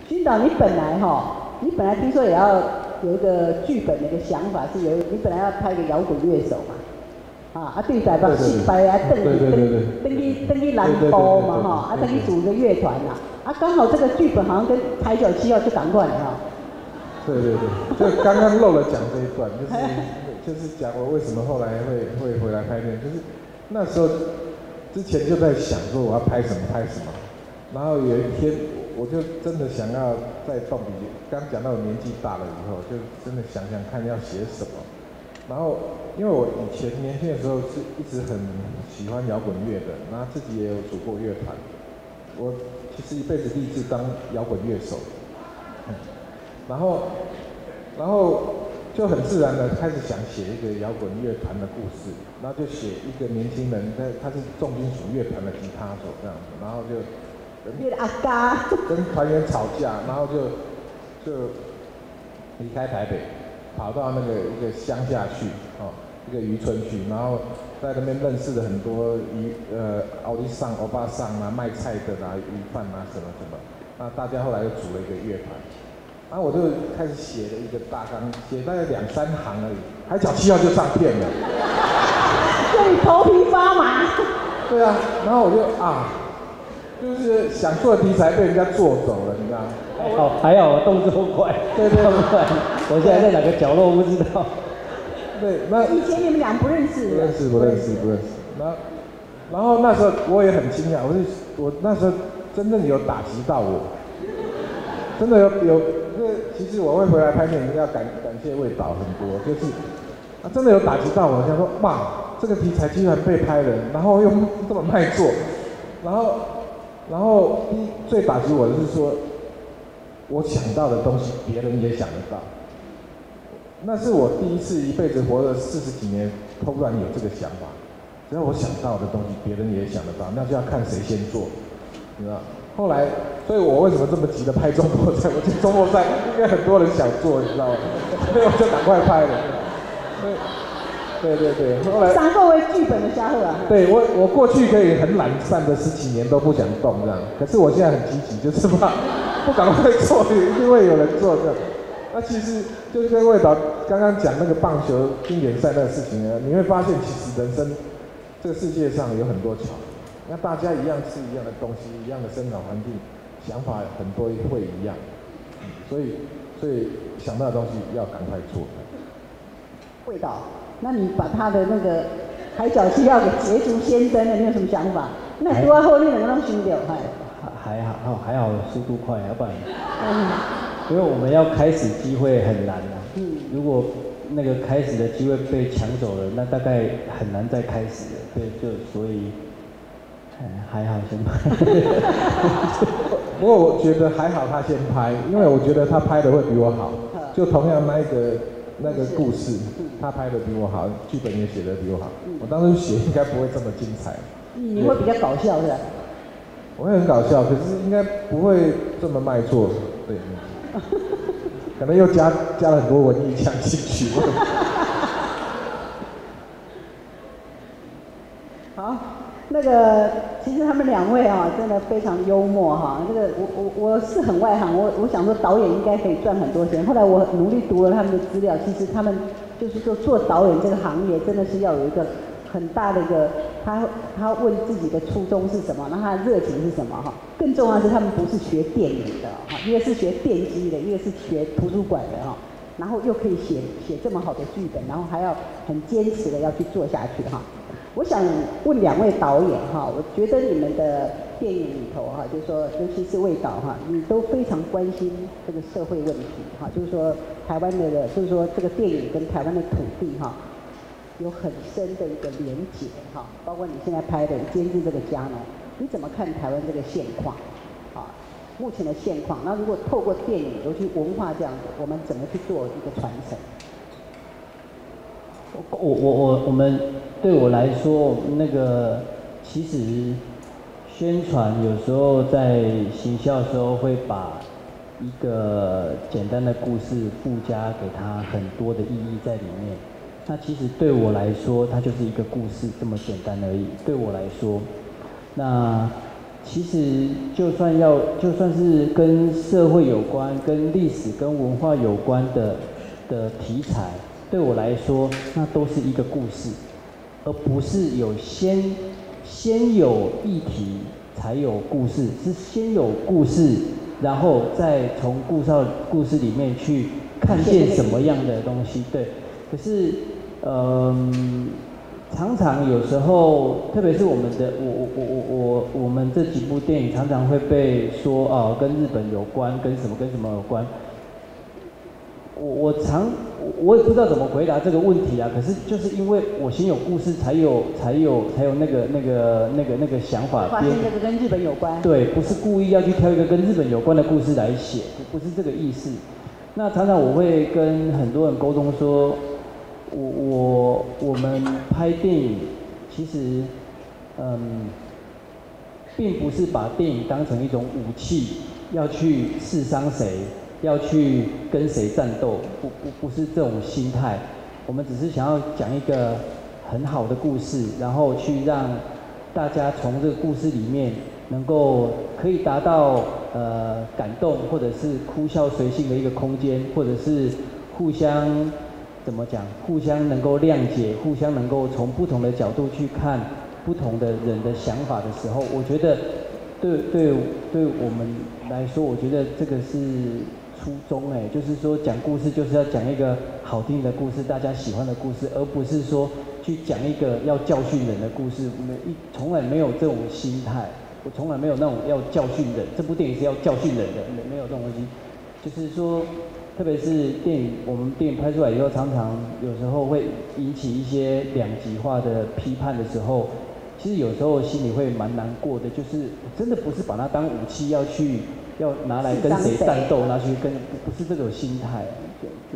熏导，你本来听说也要有一个剧本的一个想法，你本来要拍个摇滚乐手嘛，对台北失败啊，登去南部嘛哈，登去组一个乐团啦，刚好这个剧本好像跟《海角七号》就赶快了哈。 对，就刚刚漏了讲这一段，就是讲我为什么后来会回来拍片，就是那时候之前就在想说我要拍什么，然后有一天我就真的想要再动笔，刚讲到我年纪大了以后，就真的想看要写什么，然后因为我以前年轻的时候是一直很喜欢摇滚乐的，然后自己也有组过乐团，我其实一辈子立志当摇滚乐手。然后就很自然的开始想写一个摇滚乐团的故事，然后就写一个年轻人，他是重金属乐团的吉他手这样子，然后就跟团员吵架，然后就离开台北，跑到那个一个乡下去，一个渔村去，然后在那边认识了很多奥利桑、欧巴桑啊，卖菜的啦、鱼贩啊什么，那大家后来就组了一个乐团。然后我就开始写了一个大纲，写大概2、3行而已，海角七号就上片了。 这里头皮发麻。 对啊，然后我就是想做的题材被人家做走了，你知道吗？ 还好我动作快。对，我现在在哪个角落不知道。 对，那以前你们俩不认识。 不认识。然后那时候我也很惊讶，我那时候真正有打击到我，真的有。其实我会回来拍片，要感谢魏导很多，就是真的有打击到我，想说哇，这个题材居然被拍了，然后又这么卖座，然后最打击我的是说，我想到的东西别人也想得到，那是我第一次一辈子活了40几年，突然有这个想法，只要我想到的东西别人也想得到，那就要看谁先做，你知道？后来，所以我为什么这么急着拍中国赛？我觉得中国赛应该很多人想做，你知道吗？所以我就赶快拍了。对。后来。 三个为剧本的家伙啊。 对我过去可以很懒散的10几年都不想动这样，可是我现在很积极，就是怕不赶快做，一定会有人做这样。那其实就是跟魏导刚刚讲那个棒球经典赛那个事情呢，你会发现其实人生这个世界上有很多巧。那大家一样吃一样的东西，一样的生长环境，想法很多会一样，所以想到的东西要赶快做。 魏导，那你把他的那个海角七号给捷足先登了，你有什么想法？那多后你能不能修掉？ 还好速度快，要不然，因为我们要开始机会很难啊。如果那个开始的机会被抢走了，那大概很难再开始了。对，所以。还好先拍， 不过我觉得还好他先拍，因为我觉得他拍的会比我好。就同样那个故事，他拍的比我好，剧本也写的比我好。我当时写应该不会这么精彩。 你会比较搞笑是吧？ 我会很搞笑，可是应该不会这么卖座，对。可能又加了很多文艺腔进去。 好。那个，其实他们2位真的非常幽默这个我是很外行，我想说导演应该可以赚很多钱。后来我努力读了他们的资料，其实他们就是说做导演这个行业真的是要有一个很大的一个，他问自己的初衷是什么，然后他的热情是什么更重要的是他们不是学电影的一个是学电机的，一个是学图书馆的然后又可以写这么好的剧本，然后还要很坚持的要去做下去我想问2位导演我觉得你们的电影里头就是说，尤其是魏导你都非常关心这个社会问题就是说台湾的，就是说这个电影跟台湾的土地有很深的一个连结包括你现在拍的《监制这个家》呢，你怎么看台湾这个现况目前的现况？那如果透过电影，尤其文化这样子，我们怎么去做一个传承？ 我们对我来说，那个其实宣传有时候在行销的时候会把一个简单的故事附加给它很多的意义在里面。那其实对我来说，它就是一个故事这么简单而已。对我来说，那其实就算是跟社会有关、跟历史、跟文化有关的题材，对我来说，那都是一个故事，而不是有先有议题才有故事，是先有故事，然后再从故事里面去看见什么样的东西。对，可是常常有时候，特别是我们这几部电影常常会被说哦，跟日本有关，跟什么有关。我也不知道怎么回答这个问题啊。可是就是因为我先有故事，才有那个想法。 发现这个跟日本有关。 对，不是故意要去挑一个跟日本有关的故事来写，不是这个意思。那常常我会跟很多人沟通说。我们拍电影，其实，并不是把电影当成一种武器，要去刺伤谁，要去跟谁战斗，不是这种心态。我们只是想要讲一个很好的故事，然后去让大家从这个故事里面可以达到感动，或者是哭笑随性的一个空间，或者是互相。怎么讲？互相能够谅解，互相能够从不同的角度去看不同的人的想法的时候，我觉得对我们来说，我觉得这个是初衷就是说讲故事就是要讲一个好听的故事，大家喜欢的故事，而不是说去讲一个要教训人的故事。从来没有这种心态，我从来没有那种要教训人。这部电影是要教训人的，没有这种东西。就是说。特别是我们电影拍出来以后，常常有时候会引起一些两极化的批判的时候，其实有时候心里会蛮难过的。就是真的不是把它当武器要拿来跟谁战斗，拿去跟不是这种心态，就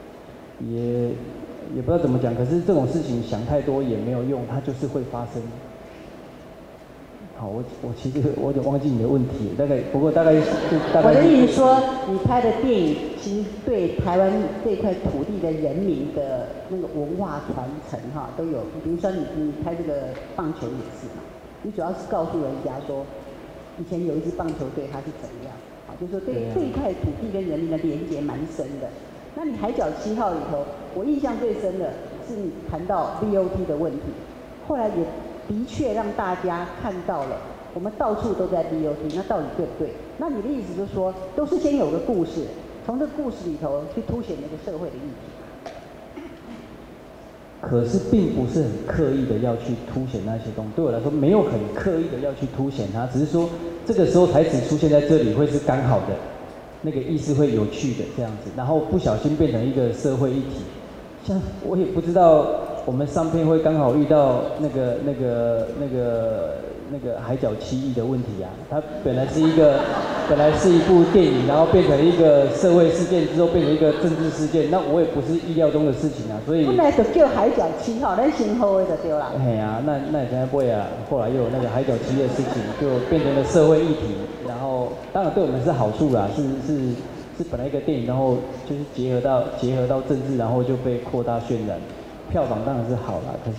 也不知道怎么讲。可是这种事情想太多也没有用，它就是会发生。好，我其实我有点忘记你的问题，大概我的意思说，你拍的电影其实对台湾这块土地的人民的那个文化传承都有。比如说你拍这个棒球也是嘛，你主要是告诉人家说，以前有一支棒球队它是怎么样，就是说对这一块土地跟人民的连结蛮深的。那你《海角7号》里头，我印象最深的是你谈到 BOT 的问题，后来也。的确让大家看到了，我们到处都在 BOT， 那到底对不对？那你的意思就是说，都是先有个故事，从这个故事里头去凸显那个社会的议题。 可是并不是很刻意的要去凸显那些东西，对我来说没有很刻意的要去凸显它，只是说这个时候才只出现在这里会是刚好的，那个意思会有趣的这样子，然后不小心变成一个社会议题。像我也不知道。我们上片会刚好遇到那个海角7亿的问题啊，它本来是一部电影，然后变成一个社会事件之后变成一个政治事件，那我也不是意料中的事情啊，所以。 本来就叫海角7号，咱先好的就对啦。 嘿啊，那也才不会啊，后来又有那个海角7亿的事情，就变成了社会议题，然后当然对我们是好处啦，是本来一个电影，然后就是结合到政治，然后就被扩大渲染。票房当然是好啦，可是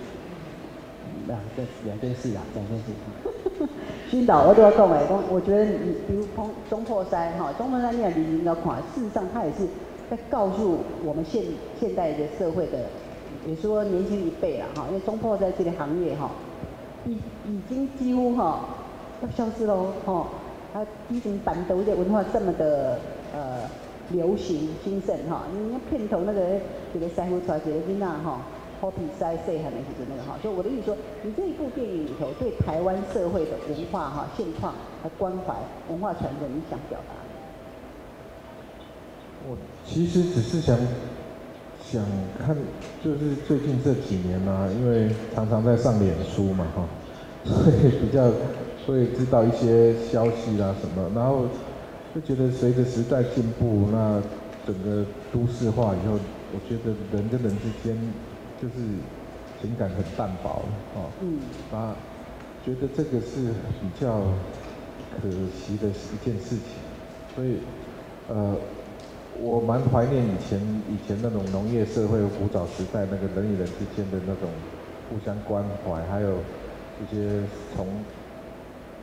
两件事。 熏导我都要讲我觉得你比如中破山中破山你也应该看，事实上它也是在告诉我们现代的社会的，也说年轻一辈啦因为中破山这个行业已经几乎要消失喽它以前板头的文化这么的流行兴盛你看片头那个一个师傅带一个囡仔好比赛细汉的时阵那个所以我的意思说，你这一部电影里头对台湾社会的文化现况和关怀、文化传承，你想表达？ 我其实只是想看，就是最近这几年因为常常在上脸书嘛所以比较会知道一些消息啦什么，然后。就觉得随着时代进步，那整个都市化以后，我觉得人跟人之间就是情感很淡薄觉得这个是比较可惜的一件事情，所以我蛮怀念以前那种农业社会古早时代那个人与人之间的那种互相关怀，还有一些从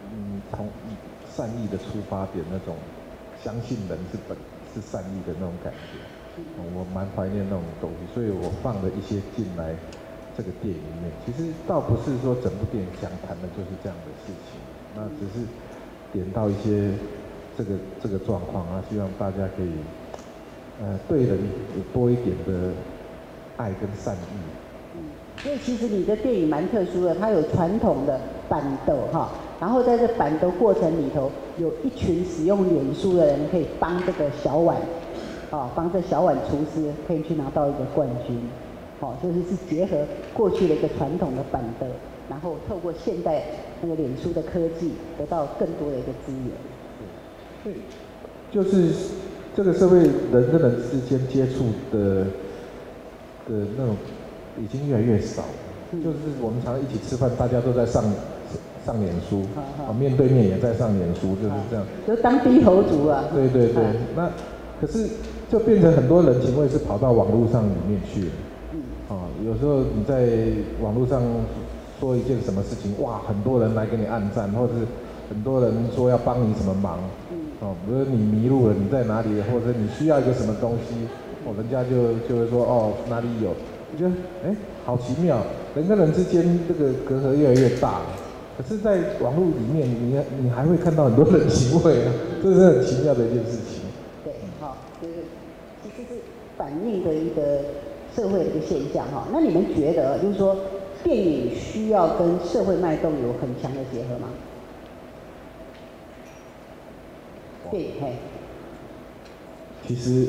从善意的出发点那种，相信人是善意的那种感觉，我蛮怀念那种东西，所以我放了一些进来这个电影里面。其实倒不是说整部电影想谈的就是这样的事情，那只是点到一些这个状况啊，希望大家可以对人有多一点的爱跟善意。 所以其实你的电影蛮特殊的，它有传统的板斗哈，然后在这板斗过程里头，有一群使用脸书的人可以帮这个小碗，帮这小碗厨师可以去拿到一个冠军，就是结合过去的一个传统的板斗，然后透过现代那个脸书的科技，得到更多的一个资源。 对，就是这个社会人跟人之间接触的那种。已经越来越少，就是我们常常一起吃饭，大家都在上脸书，面对面也在上脸书，就是这样。 就当低头族啊。 对对对，那可是就变成很多人情味是跑到网络上里面去了。有时候你在网络上说一件什么事情，哇，很多人来给你按赞，或者是很多人说要帮你什么忙，比如你迷路了，你在哪里，或者你需要一个什么东西，人家就会说哪里有。我觉得好奇妙，人跟人之间这个隔阂越来越大，可是，在网络里面，你还会看到很多人情味啊，这是很奇妙的一件事情。 对，就是其实是反映的一个社会的一个现象哈。那你们觉得，就是说，电影需要跟社会脉动有很强的结合吗？电影， 其实。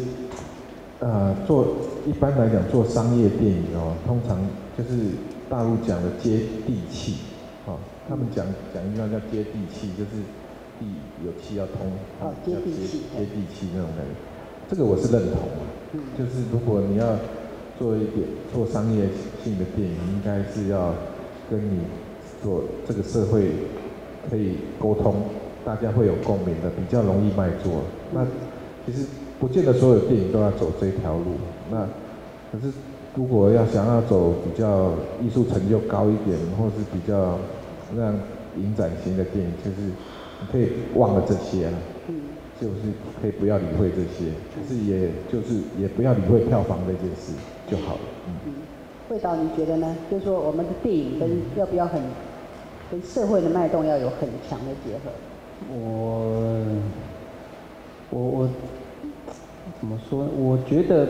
一般来讲做商业电影通常就是大陆讲的接地气，他们讲一句话叫接地气，就是地有气要通， 接地气那种感觉。这个我是认同的，就是如果你要做商业性的电影，应该是要跟你做这个社会可以沟通，大家会有共鸣的，比较容易卖座。那其实。不见得所有电影都要走这条路，那可是如果想要走比较艺术成就高一点，或是比较让影展型的电影，就是你可以忘了这些了，就是可以不要理会这些，可是也不要理会票房这件事就好了。 魏导，你觉得呢？就是说我们的电影要不要跟社会的脉动要有很强的结合？ 我怎么说呢？我觉得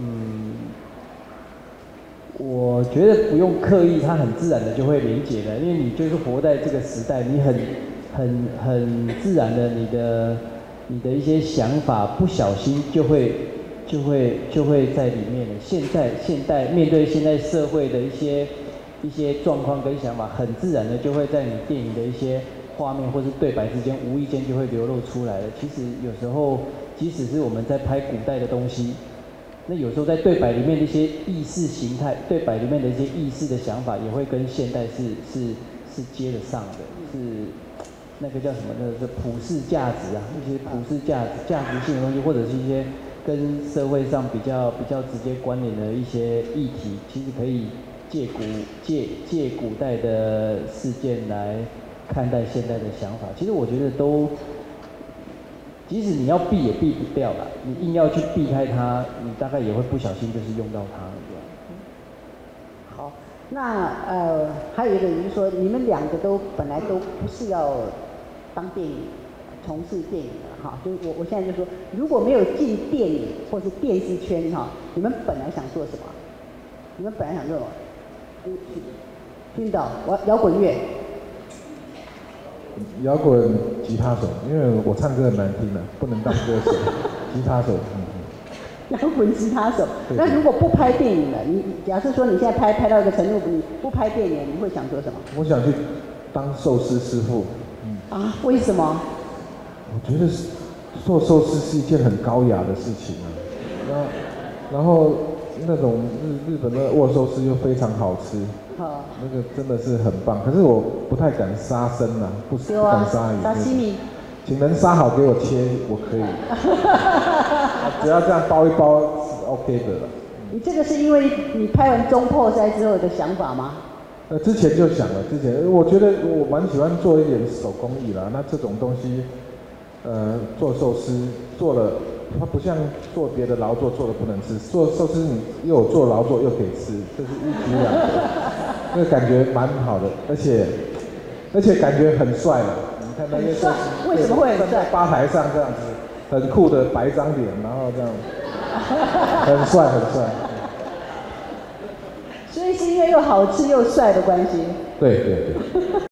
不用刻意，它很自然的就会连结的，因为你就是活在这个时代，你很自然的，你的一些想法不小心就会在里面了。现代面对现在社会的一些状况跟想法，很自然的就会在你电影的一些画面或是对白之间，无意间就会流露出来了。其实有时候，即使是我们在拍古代的东西，那有时候在对白里面的一些意识形态，对白里面的一些意识的想法，也会跟现代是接得上的，是那个叫什么？那个是普世价值啊，一些普世价值性的东西，或者是一些跟社会上比较直接关联的一些议题，其实可以借古代的事件来看待现代的想法。其实我觉得都，即使你要避也避不掉啦，你硬要去避开它，你大概也会不小心就是用到它了。 好，那还有一个就是说，你们两个本来都不是要当电影从事电影的哈，就是我现在就说，如果没有进电影或是电视圈哈，你们本来想做什么？你们本来想做什么？熏导，摇滚乐。 摇滚吉他手，因为我唱歌很难听的，不能当歌手。吉他手， 摇滚吉他手。那如果不拍电影了，你假设说你现在拍到一个程度，你不拍电影，你会想做什么？ 我想去当寿司师傅。 啊？为什么？ 我觉得做寿司是一件很高雅的事情啊。然后那种日本的握寿司又非常好吃。那个真的是很棒，可是我不太敢杀生啊，不敢杀鱼。 沙西米， 请人杀好给我切，我可以。只要这样包一包是 OK 的了。 你这个是因为你拍完中破塞之后的想法吗？ 之前就想了，我觉得我蛮喜欢做一点手工艺啦。那这种东西，做寿司做了，它不像做别的劳作做的不能吃，做寿司你又有做劳作又可以吃，这是一举两得，那个感觉蛮好的，而且感觉很帅了。你看那些寿司， 为什么会很帅？ 站在吧台上这样子，很酷的白张脸，然后这样，很帅很帅。 所以是因为又好吃又帅的关系。 对对对。